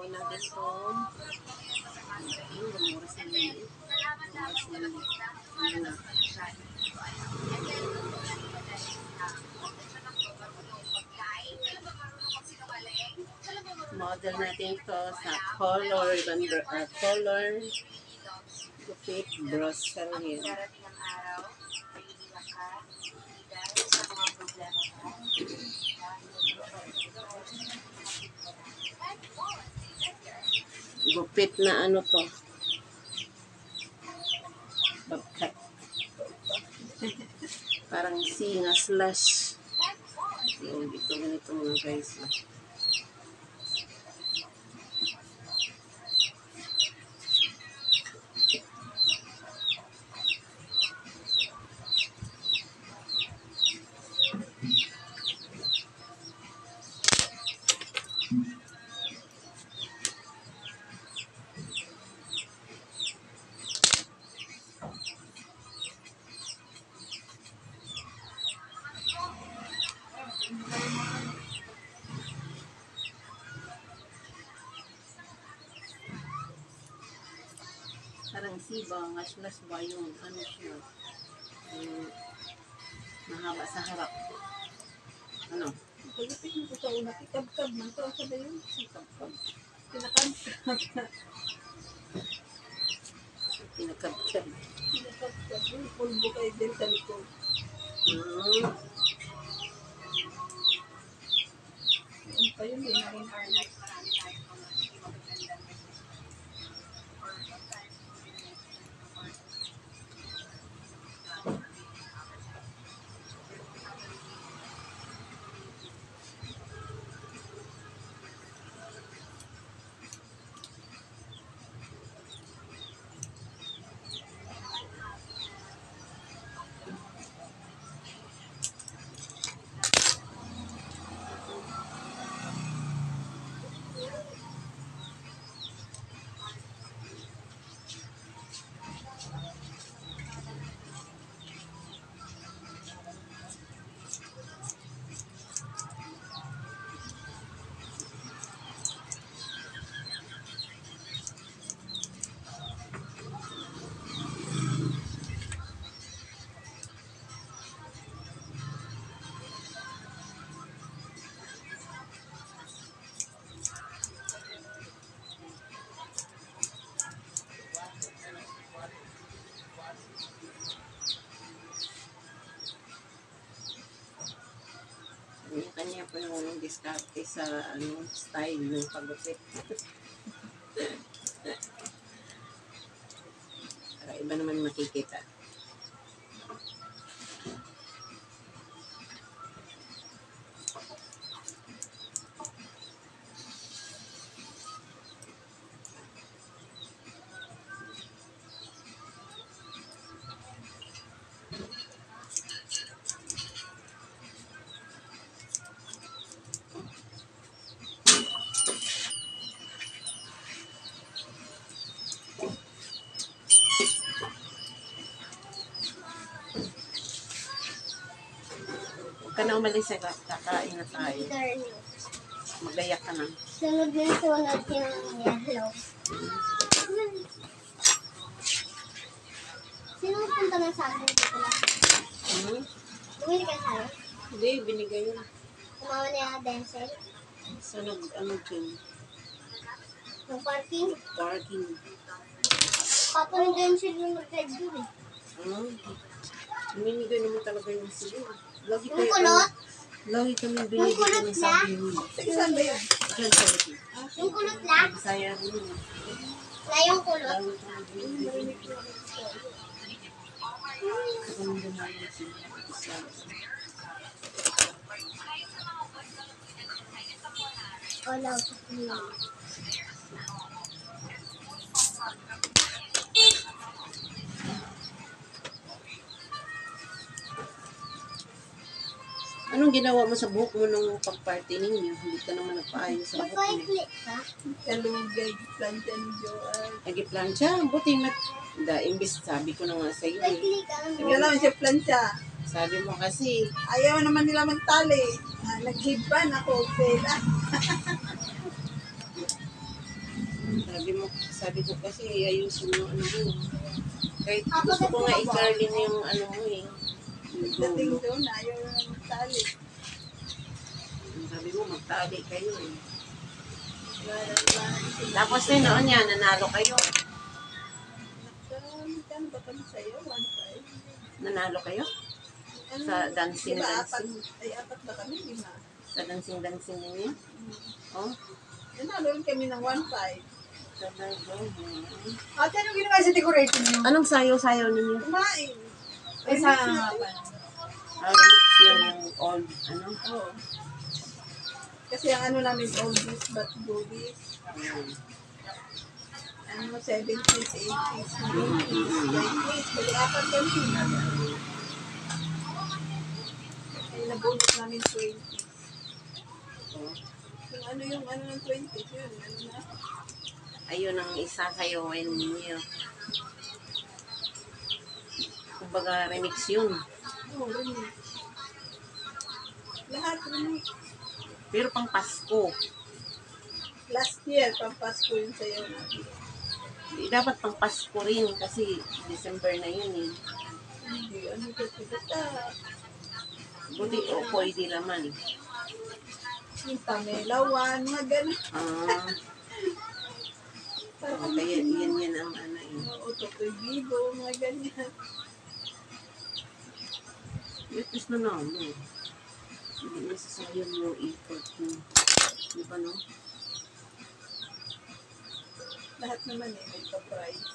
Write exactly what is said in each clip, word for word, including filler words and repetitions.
Kunin natin itong yung gamura sa lili. Gamura sa lili. Ano? Model natin ito sa color, uh, color gupit Brussels Hill. Gupit na ano to, babkat. Parang singa slash. So, ito ganito mga guys. Parang siba, ngaslas ba yung ano siya, yung mahaba sa harap. Ano? Pagdating mo sa una, ikab-kab man to. Asa ba yun? Ikab-kab. Pinakab-kab. Pinakab-kab. Pinakab-kab. Yung pulbo kayo din sa likod. Hmm. Ano pa yun? Hindi na rin harness. Kanya po yung diskarte sa ano, style ng pagupit. Para iba naman makikita. Huwag ka na umalis sa kakain na tayo. Magayak ka na. Sunod na sunod yung yellow. Sino punta na sa akin dito lang? Hmm? Bumili ka sa akin? Hindi, binigay yun. Kumawa na yung Denzel? So, nag, ano dyan? Yung parking? Parking. Papa ni Denzel yung nag-drive doon eh. Ano? Binigay naman talaga yung sila. Lagi Yung kayo, kulot? lagi kami Yung binigay kulot ng na? sabi mo. Saan ba yun? Diyan sa laki. Yung kulot lang? Bisaya rin yun. Na yung kulot? Lagi kami binigay. Kung hindi namin sila. Wala. Anong ginawa mo sa buhok mo nung pag-party ninyo? Hindi ka naman nagpaayos sa buhok mo. Magpa-click ka? Kalugay, planta ni Joanne. Nag-plancha, buti na. Da, imbis sabi ko na nga sa iyo. eh. Mag-click ka? Sige naman siya planta. Sabi mo kasi, Ayaw naman nila magtali. Ah, nag-hidban ako, Bella. Sabi mo, sabi ko kasi ayusin mo ano mo. Kahit gusto ko nga i-curly mo yung ano mo eh. Yung Dating dulo. doon, ayaw na magtali. Sabi mo, magtali kayo eh. Wala, wala. Tapos din noon yan, nanalo kayo. Magkano ba kami sa'yo? one five. Nanalo kayo? Ano, Sa dancing, diba, apat, dancing. ay apat ba kami? Lima. Sa dancing-dancing ninyo. Hmm. Oh, Nanalo rin kami ng one five. sabay ko. Hmm. Ate, anong ginawa sa decorating niyo? Anong sayo-sayo ninyo? Kumain. Ay, sa nga pa. Ah, remix yun yung old, ano? Oo. Kasi ang ano namin, oldies but goodies. Hmm. Ano, seventies, eighties, nineties, twenties. Bali, apat kami. Ay, nabunot namin twenties. Oh. Yung ano yung ano ng twenties, yun. Ano na? Ayun ang isa kayo ninyo. Kumbaga remix yun. Oo, remix. Lahat remix. Pero pang Pasko. Last year, pampasko yung sayaw natin. Eh, dapat pang Pasko rin kasi December na yun eh. Hindi, ano kasi, basta Buti o pwede naman. yung pamelawan, mga ganun. Ah, Parang kaya yan yan ang ano eh. Oo, Totoy Bibo, mga ganyan. Itis na na, no? Hindi nasasayang yung effort mo. Di ba, no? Lahat naman eh, may pa-price.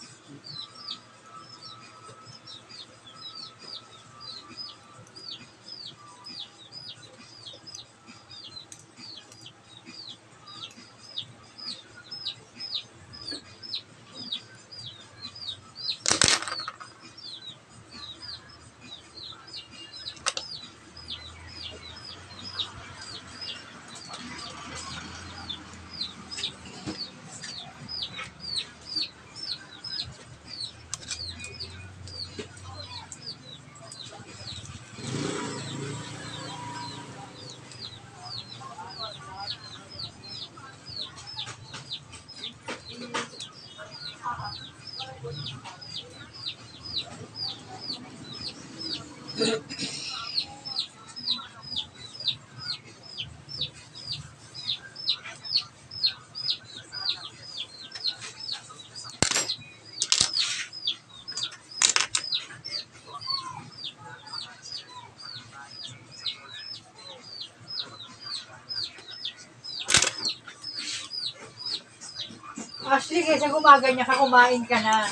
Ashley, kaysa gumaganyan ka, kumain ka na.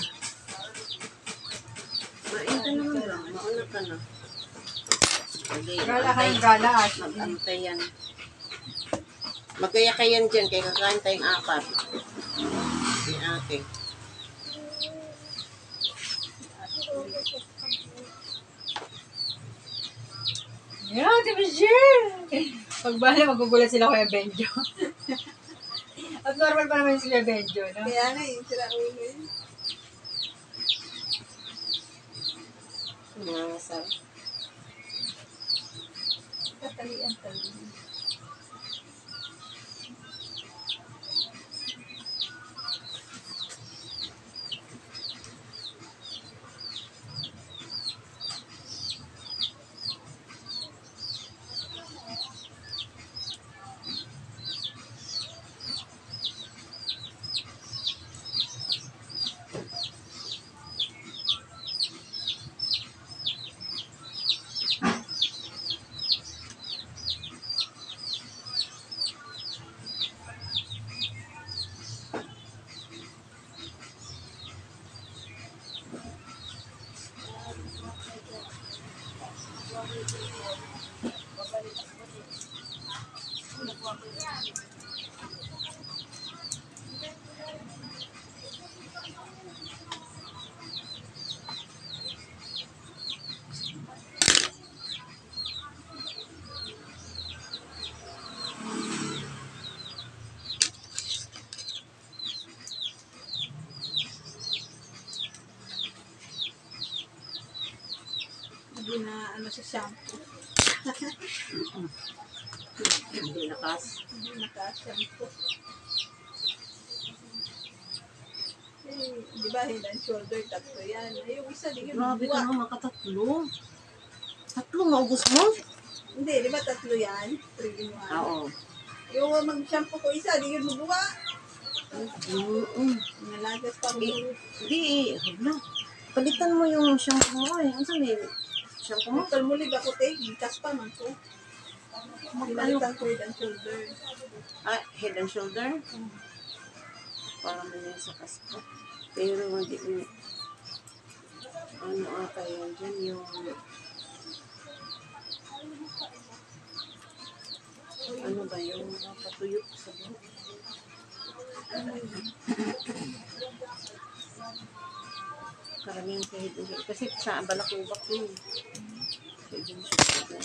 Main ka naman lang. Mauna ka na. Okay, Gala ka antay. ng gala, Ashley. Mag-antay yan. Magkaya kayan dyan, kaya kakain tayong apat. Ni ate. Yeah, di ba, Jill? Pagbala, magugulat sila Kuya Benjo. At normal pa naman si Kuya Benjo, no? Kaya nga yung sira ulo yun. Mga sar. Tatalian tali. Hindi na ano sa shampoo. Hindi nakas. Hindi naka-shampoo. Di ba, head and shoulder, tatlo yan. Ay, yung isa, di yun, Grabe ka buwa. naman, makatatlo. Tatlo, maubos mo? Hindi, di ba tatlo yan? three in one. Oo. Yung mag-shampoo ko isa, di yun buwa. Mm. Nalagas pa ako. Di, di, huwag na. Palitan mo yung shampoo mo eh. Ano sabi? Shampoo mo? Mutal mulig ako, te. Gikas pa man ko. Pinalitan ko head and shoulder. Ah, head and shoulder? Parang na yan sa kasko. Pero hindi mo. Ano ata yan dyan? Yung... Ano ba yung patuyok sa buhok? Karamihan sa head and shoulder. Kasi sa balakubak yun. Head and shoulder.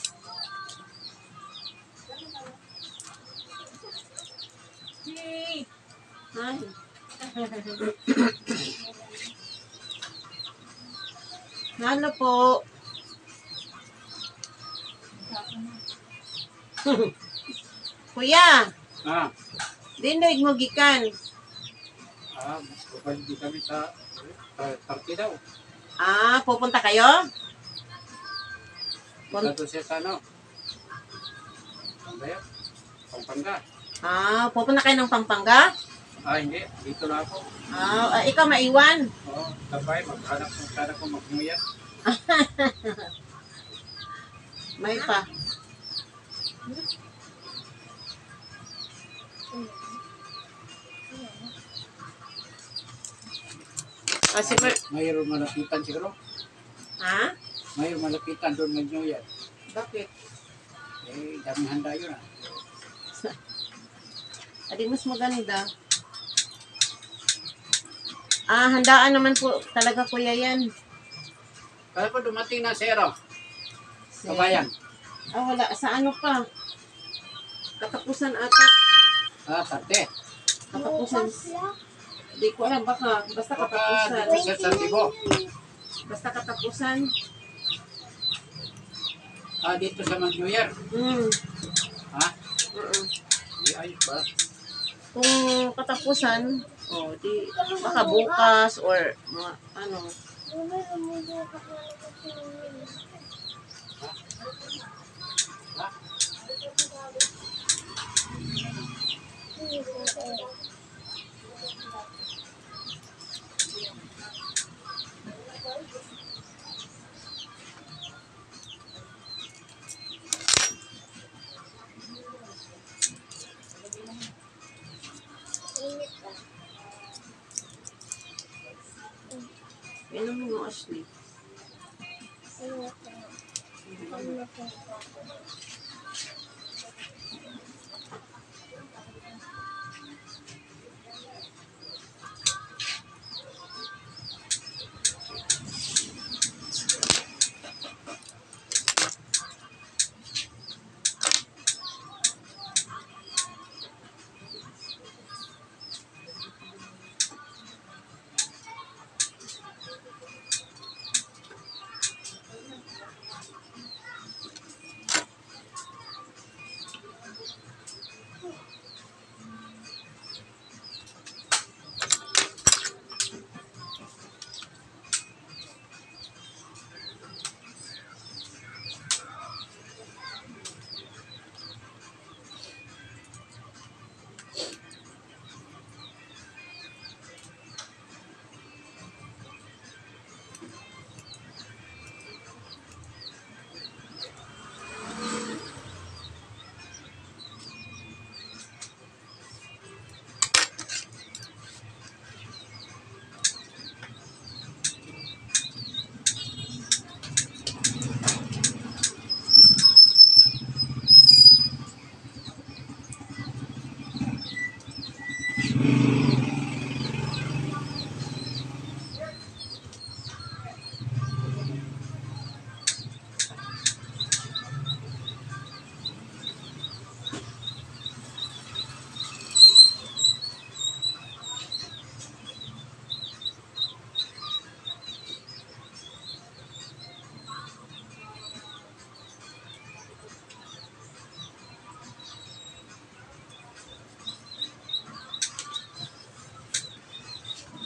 Hey! Ay. Ano po? Kuya, Ah, dindoig mo gikan. ah, babalik din kami sa uh, Turkey daw. Ah, pupunta kayo? Pun- Punta doon siya sa ano? Ano yan? Pampanga. ah, pupunta kayo ng Pampanga? Ah, hindi. Dito lang ako. Ah, ah, ikaw maiwan. Oo, sabay. Maghanap kung sana ko magmuya. May pa. Ah, siguro. Mayroon malapitan siguro. Ha? Mayroon malapitan doon mag-New Year. Bakit? Eh, daming handa yun ah. Adi mas maganda. Ah, handaan naman po talaga kuya yan. Kaya ko dumating na zero. Kabayan. Ah, wala. Sa ano pa? Katapusan ata. Ah, sarte. Katapusan. Di ko alam. Baka. Basta Baka katapusan. dito siya sa Tibo. Basta katapusan. Ah, dito sa mag-New Year. Hmm. Ha? Uh-uh. Di ayos ba? Kung katapusan, oh, di, baka bukas or mga ano. Yan ang mga Ashley.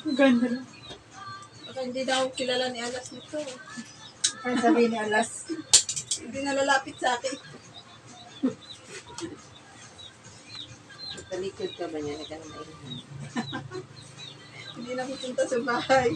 Ang ganda na. Baka hindi daw kilala ni Alas nito. Kaya sabihin ni Alas. Hindi nalalapit sa akin. Talikod ka ba niya? Nagka na mainhan. Hindi na pupunta sa bahay.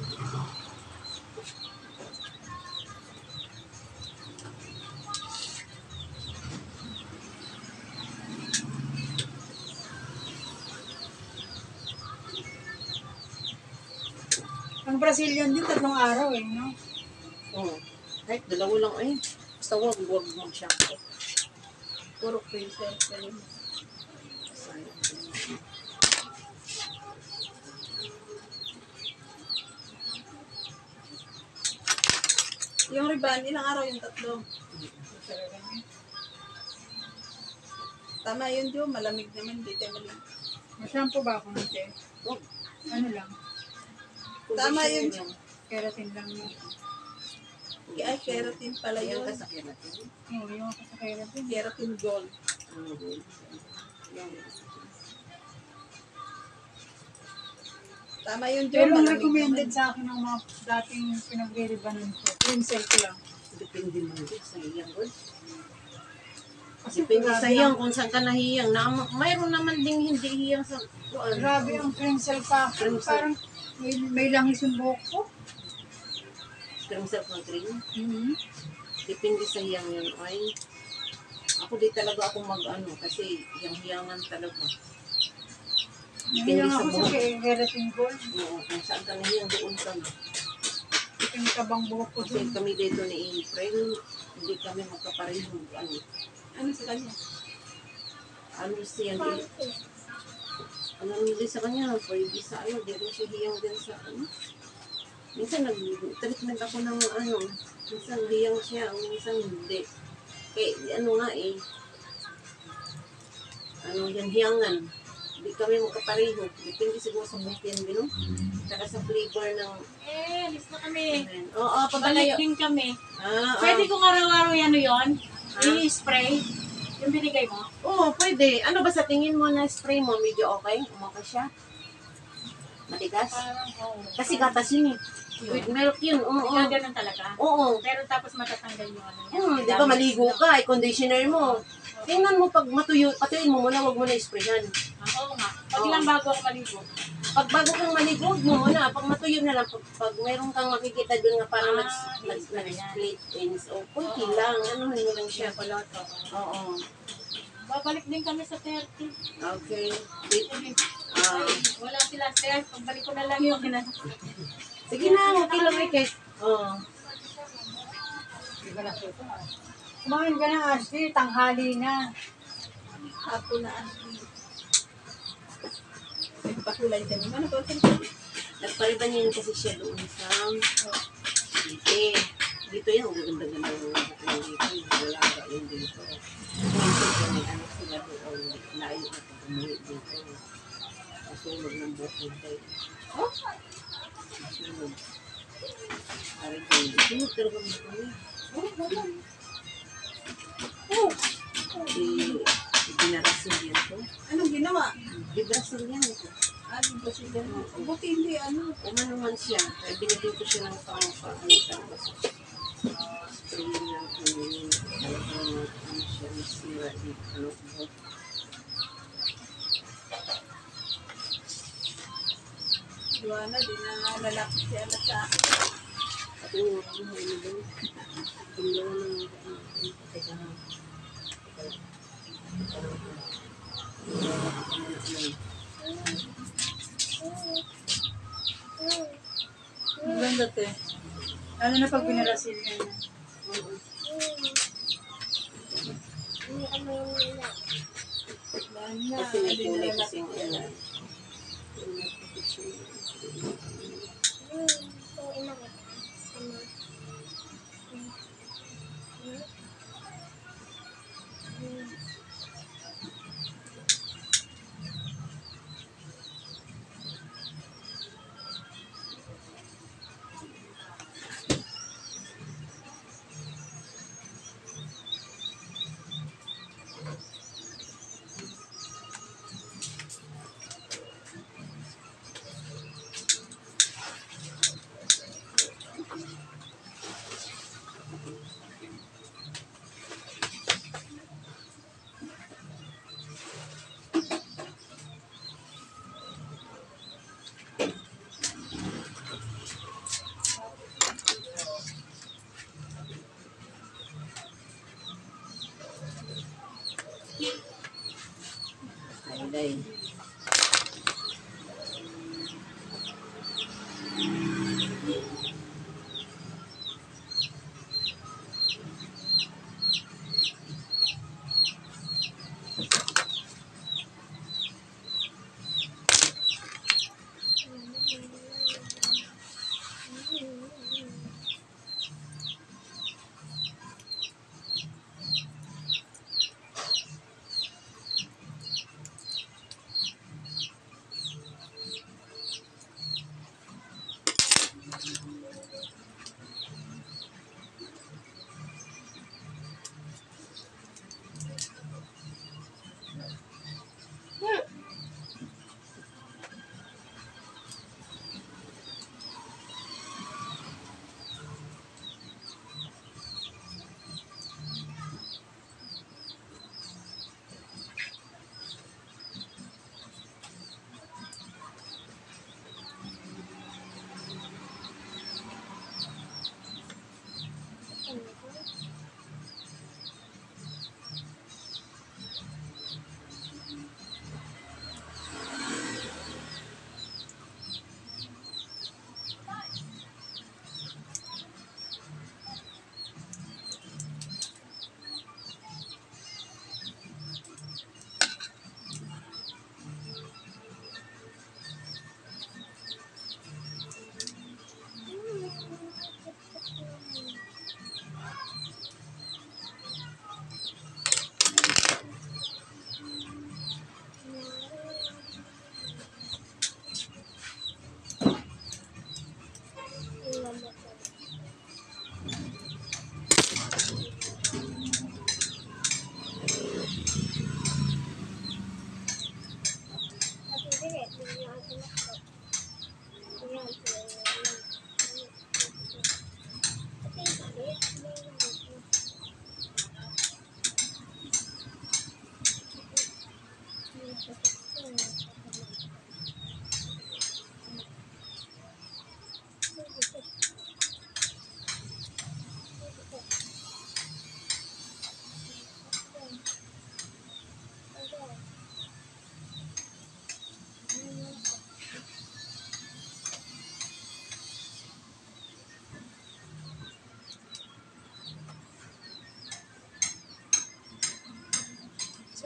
Ang Brazilian din, tatlong araw eh, no? Oo. Kahit dalawa lang ay. Basta wag, wag mag-shampoo. Puro princess. Ganun. Sayang. Yung riban, ilang araw yung tatlo? Tama yun, Diyo. Malamig naman. Hindi tayo malamig. Mashampoo ba ako nito? Wag. Ano lang? Tama yun. Conditioner lang. Keratin lang mo. Ay, keratin pala Ayan yun. ka sa keratin. Oo, yung ako sa keratin. Keratin gold. Ano ba yun? Yan. Tama yun, Diyo. Pero ang Malamig recommended naman. sa akin ng mga dating pinagre-rebanan ko. Cleansel ko lang. Depende man din sa iyang good. Kasi Depende grabe sa ang- iyang kung saan ka nahiyang. Na, mayroon naman ding hindi hiyang sa kuan. Grabe ang cleansel pa ako. Cleansel. Parang may, may langis yung buhok ko. Cream self ng cream. Mm-hmm. Depende sa iyang yun. Ay, ako di talaga ako mag-ano kasi yung hiyangan talaga. Ngayon sa ako sa buhok. keratin gold. Oo, kung saan ka nahiyang doon ka na. Yung tabang buhok ko Kasi dun. kami dito ni April, hindi kami magkapareho. Ano, Ano sa kanya? ano siya, di, ano hindi sa kanya, pwede sa ano, di rin siya hiyang din sa ano. Minsan nag-treatment ako ng ano, minsan hiyang siya, minsan hindi. Kaya ano nga eh, ano yan, hiyangan. Hindi kami magkapareho. Depende siguro sa buhok yan, no? Saka sa flavor ng, Eh, alis na kami. oo, Pabalik pabalik. din kami. Ah, Pwede ah. kong araw-araw yan yun? Ah. I-spray? Yung binigay mo? Oo, pwede. Ano ba sa tingin mo na spray mo? Medyo okay? Okay siya? Matigas? Parang, oo. Kasi gatas yun eh. With milk yun. Oo. Kaya ganun talaga. Oo. Pero tapos matatanggal yung ano niya. Hmm, di ba maligo ka, eh, conditioner mo. Tingnan mo pag matuyo, patuyin mo muna, wag mo na isprayan. Ah, oo nga. Pag Oo. lang bago ako maligo. Pag bago kang maligo, wag mo muna. Pag matuyo na lang, pag, pag meron kang makikita doon nga parang Ah, nag, nag, i-spray yan. nag-split ends, o kunti Oo. lang, ano mo lang siya. Siya kulot. Oo. Babalik din kami sa thirty. Okay. Wait. Ah, Ay, wala sila sir. Pagbalik ko na lang yung ginano. sige na, okay lang eh. Kay- Oo. Hindi ka na suto ah. Kumain ka na, Ashley. Tanghali na. Hapon na Ashley. Nagpakulay ka naman. Ano ba? Nagpariban yun kasi siya doon sa dito. Dito yan, ang gaganda-ganda ng mga dito. Wala ka yun dito. Minsan ko may ano sila doon. Naayo na pag umuwi dito. Kasulog ng bukid tayo. Oh? Kasulog. Parang kayo. Sunod talaga mo kami. Oh, wala. Oh! Di, dinarasin yan to. Anong ginawa? Di Brazilian ito. Ah, di ba siya gano'n? Buti hindi, ano. Umano man siya, kaya binigyan ko siya ng pang paano talaga sa spray na ano yun, talagang ano siya, nasira yung ano buhok. Luana, di na lalapit siya na sa akin. At yung mga ano yun doon, kung gano'n ng ano, teka na, teka lang, teka lang, Ang ganda te. Lalo na pag pinarasil niya na. Luana, kasi may di kulay na kasi lalapit yung siya. ano,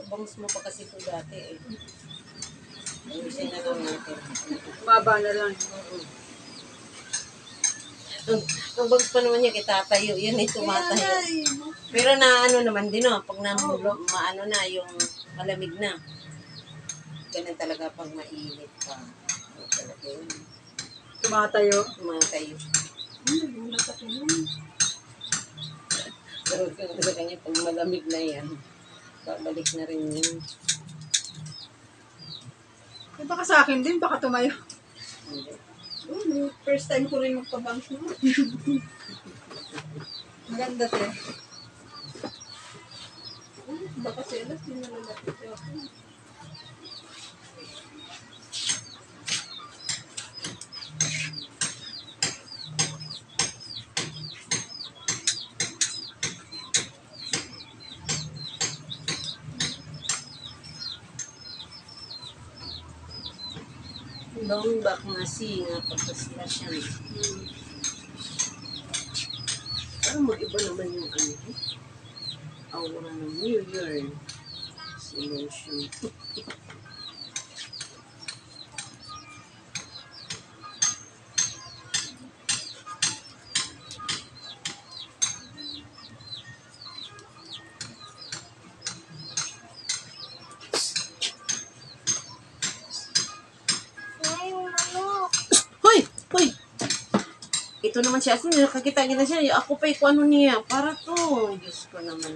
bangus mo pa kasi ito dati eh. Ayusin na lang natin. Baba na lang. Ang, ang bangus pa naman niya kitatayo, yun ay tumatayo. Pero na ano naman din oh, pag namulo, maano na yung malamig na. Ganun talaga pag mainit pa. Ano talaga yun. Tumatayo. Tumatayo. Hmm, nagulat ako yun. Pero kung sa kanya, pag malamig na yan, babalik na rin yun. Eh, baka sa akin din, baka tumayo. Hindi. Oh, no, first time ko rin magpabangs mo. Maganda siya. Baka selas, yun na lalapit ako. Long back na si nga pagkasila siya. Hmm. Parang mag-iba naman yung ano eh. Aura ng New Year. Si lotion. Ay, yung manok. Hoy! Hoy! Ito naman siya. Kasi nakakita niya na siya. Ako pa kung ano niya. Para to. Diyos ko naman.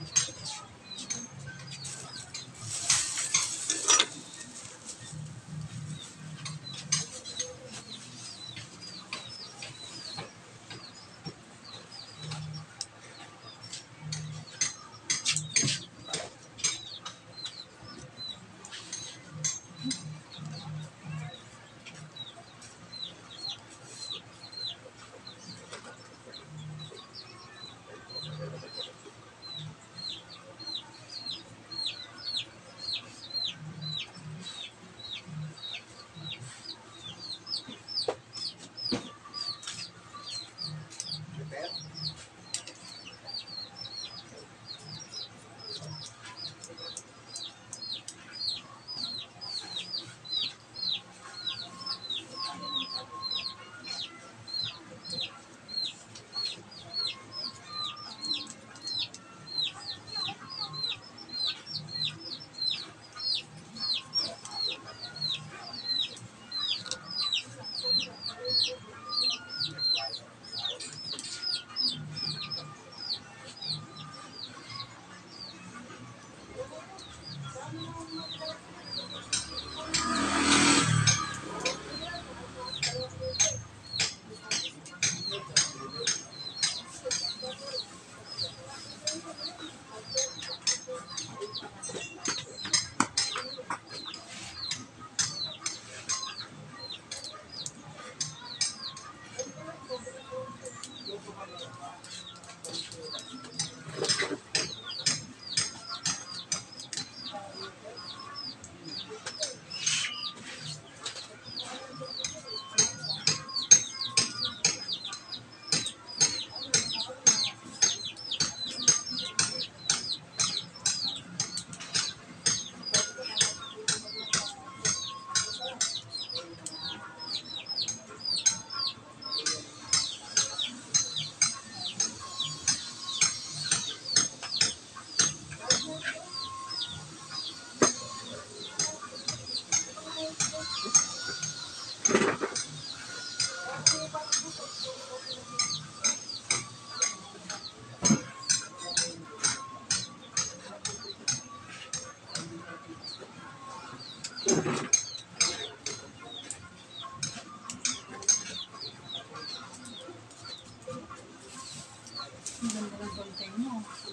Ang ganda ng konten mo.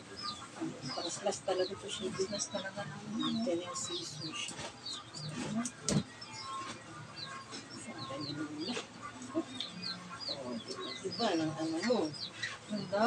Paras-las talaga to siya. Business talaga naman. Tenel scissors siya. Saan tayo nila? Oh, diba ng ano mo? Ganda.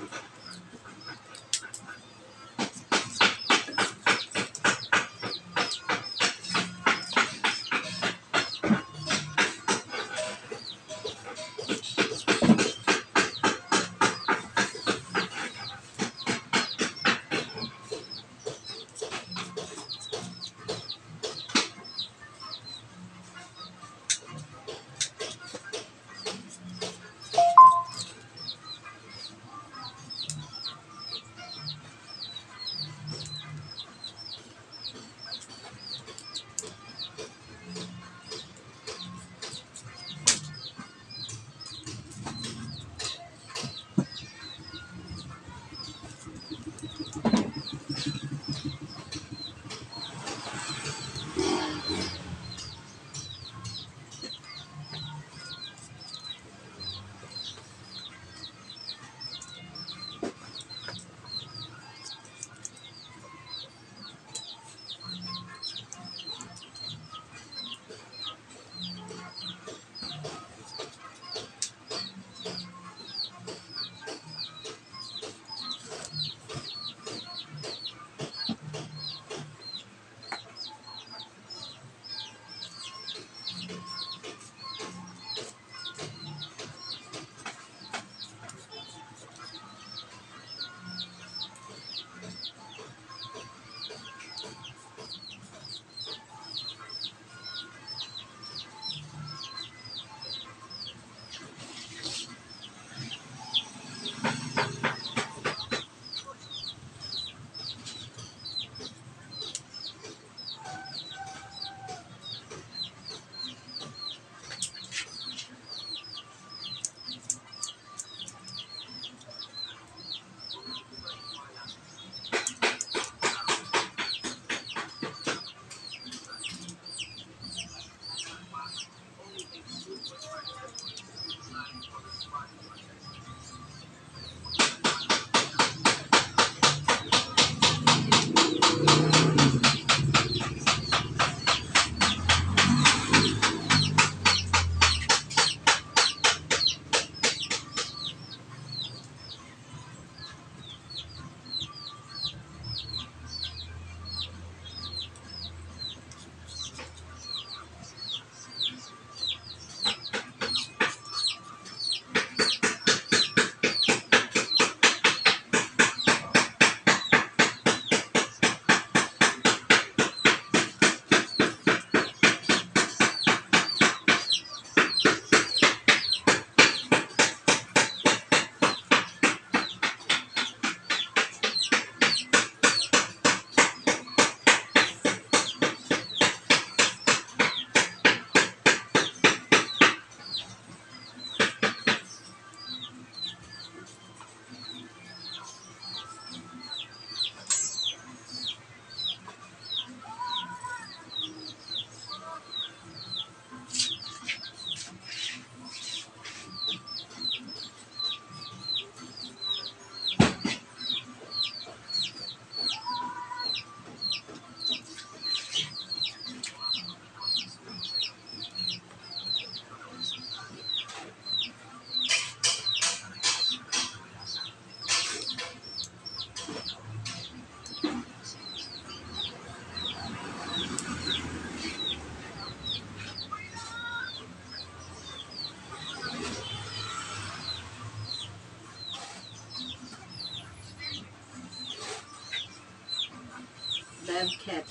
Bobcat.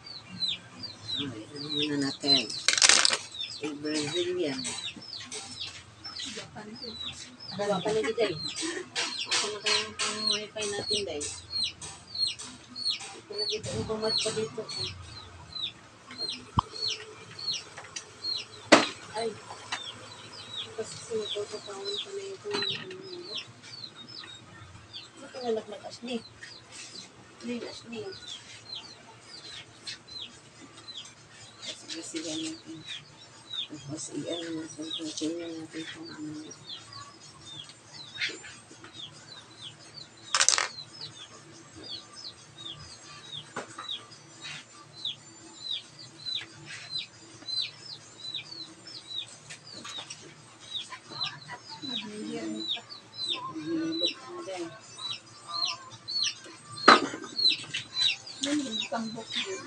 Okay, ano muna natin? A Brazilian. Dalawa pa na kita eh. Ako na kayo pang wifi natin guys. Ito na kita ubumat pa dito. Ay. Kasi sinutututawan pa na ito. Ito nga naglag Ashley. Lil Ashley. Sige sila natin. Tapos i-ano natin. Continue natin kung ano. Nilibot na dahil. tambok din.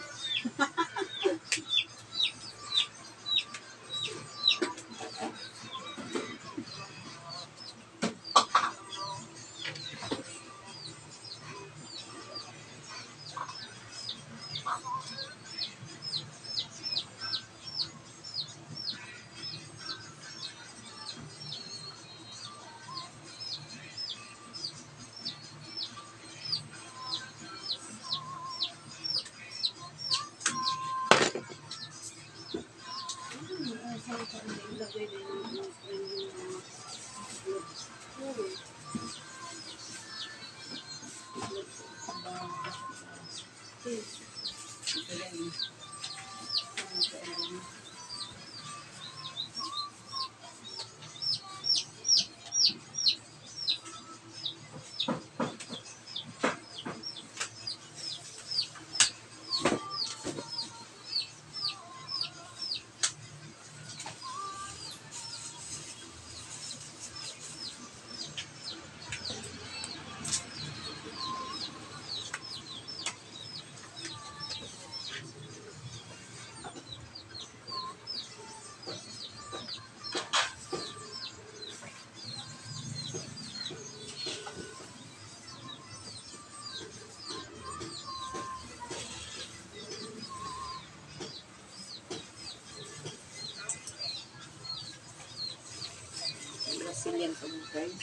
Ilagay din yung gloves. Brazilian pa mo guys.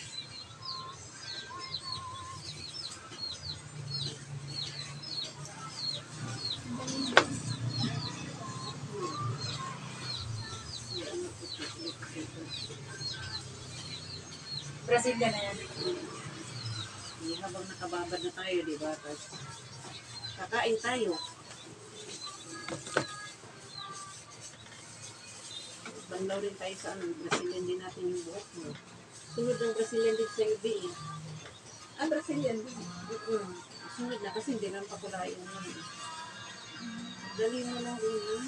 Brazilian na yan. Hindi, habang nakababad na tayo, di ba? Tapos, kakain tayo. Banlaw rin tayo sa ano, Brazilian din natin yung buhok mo. Sunod ng Brazilian din sa ibi eh. Ah, Brazilian din. Mm-mm. Sunod na kasi hindi lang pakulayan mo. Dali mo lang rin yun.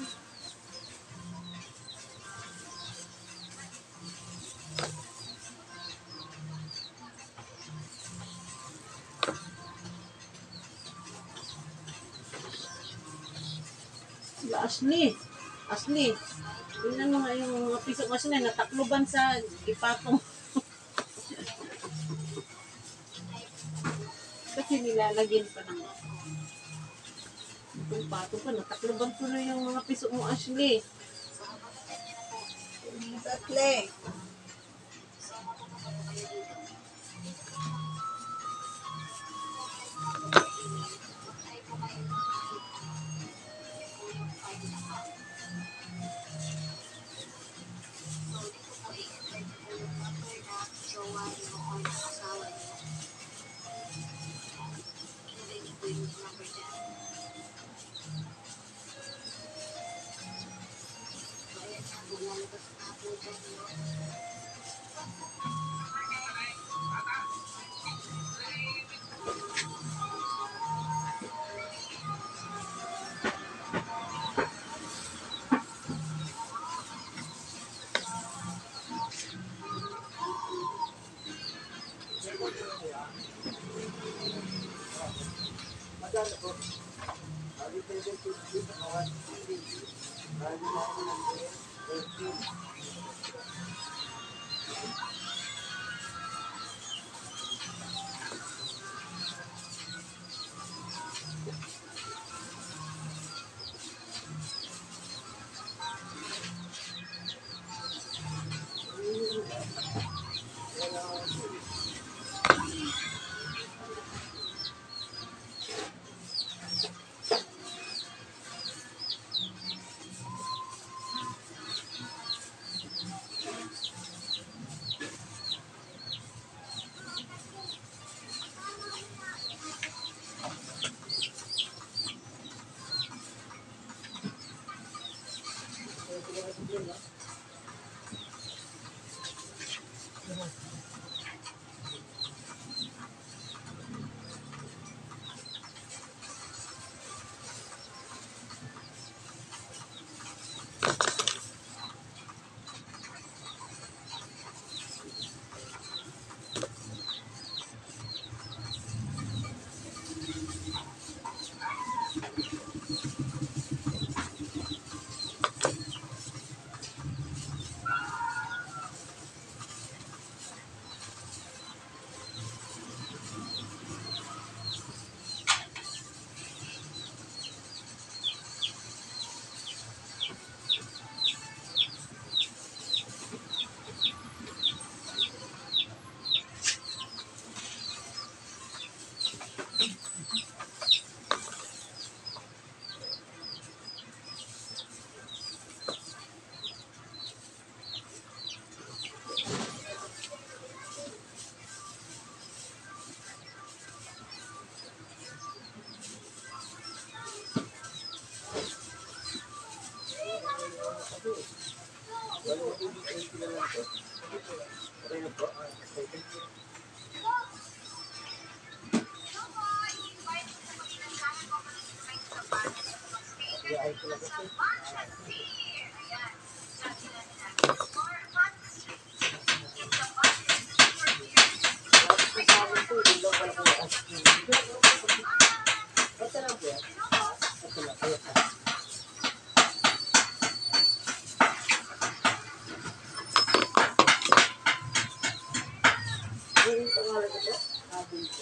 Sila Ashley. Ashley. Tingnan mo nga yung mga piso kasi na natakloban sa ipatong. Kasi nilalagyan pa ng itong patong pa. Natakloban ko na yung mga piso mo, Ashley. Tatle. Ay, talaga siya. Sabi ko, hindi lang pala kung asking. Ito lang po yan. Ito lang po yan. Ano yung pangalan ko po? Sabi ko.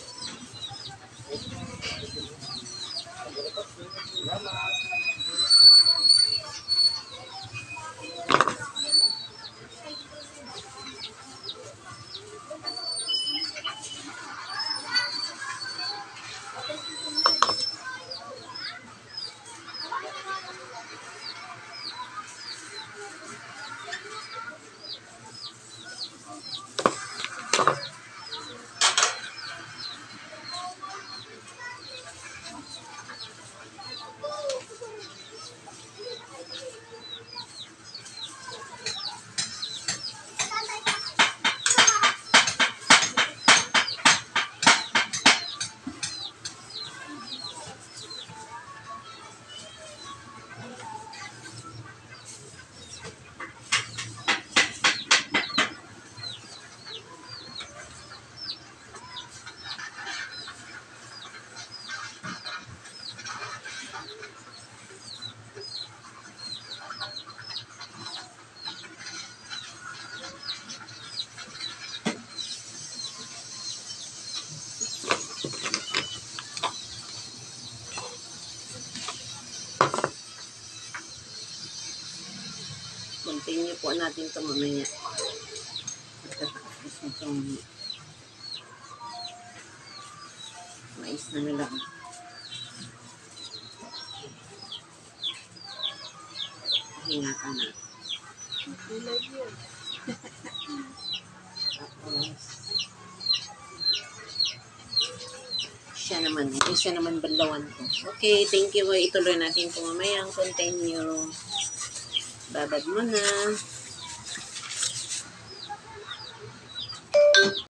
Continue po natin ito mamaya. Pagkatapos itong mais na nilang. Hinga ka na. Kulay yun. Tapos, siya naman. Ito siya naman balawan ko. Okay, thank you. Ituloy natin ito mamaya. Continue. Babad mo na.